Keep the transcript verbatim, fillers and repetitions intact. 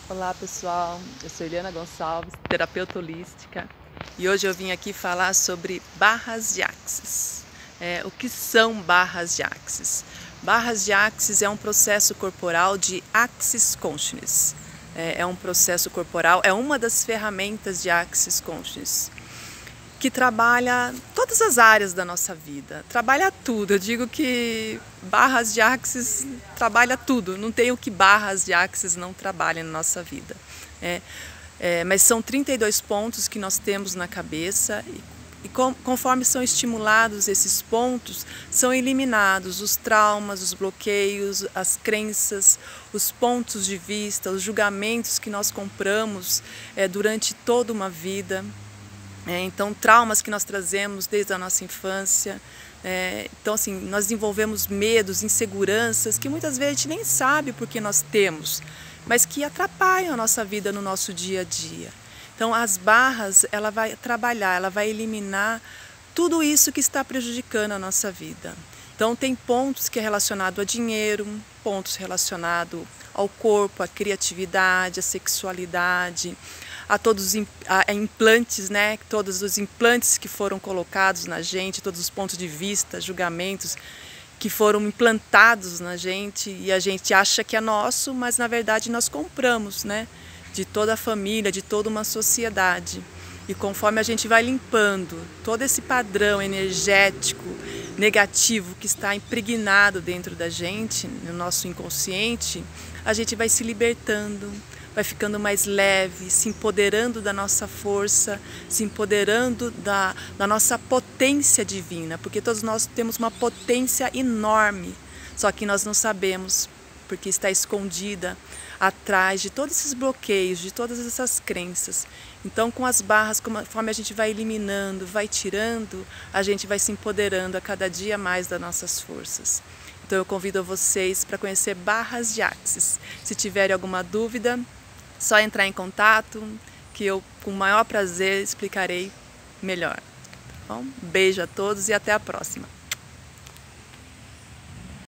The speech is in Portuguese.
Olá pessoal, eu sou Eliana Gonçalves, terapeuta holística, e hoje eu vim aqui falar sobre barras de axis. É, o que são barras de axis? Barras de axis é um processo corporal de Axis Consciousness. É, é um processo corporal, é uma das ferramentas de Axis Consciousness, que trabalha todas as áreas da nossa vida, trabalha tudo. Eu digo que barras de axis trabalha tudo, não tem o que barras de axis não trabalhem na nossa vida. É, é, mas são trinta e dois pontos que nós temos na cabeça e, e com, conforme são estimulados esses pontos, são eliminados os traumas, os bloqueios, as crenças, os pontos de vista, os julgamentos que nós compramos é, durante toda uma vida. É, então, traumas que nós trazemos desde a nossa infância. É, então, assim, nós desenvolvemos medos, inseguranças que muitas vezes a gente nem sabe porque nós temos, mas que atrapalham a nossa vida no nosso dia a dia. Então, as barras, ela vai trabalhar, ela vai eliminar tudo isso que está prejudicando a nossa vida. Então, tem pontos que é relacionado a dinheiro, pontos relacionados ao corpo, à criatividade, à sexualidade, a todos os a implantes, né? Todos os implantes que foram colocados na gente, todos os pontos de vista, julgamentos que foram implantados na gente e a gente acha que é nosso, mas na verdade nós compramos, né? De toda a família, de toda uma sociedade. E conforme a gente vai limpando todo esse padrão energético negativo que está impregnado dentro da gente, no nosso inconsciente, a gente vai se libertando, vai ficando mais leve, se empoderando da nossa força, se empoderando da, da nossa potência divina, porque todos nós temos uma potência enorme, só que nós não sabemos, porque está escondida atrás de todos esses bloqueios, de todas essas crenças. Então, com as barras, conforme a gente vai eliminando, vai tirando, a gente vai se empoderando a cada dia mais das nossas forças. Então, eu convido vocês para conhecer barras de axis. Se tiverem alguma dúvida, só entrar em contato, que eu, com o maior prazer, explicarei melhor. Tá bom? Beijo a todos e até a próxima.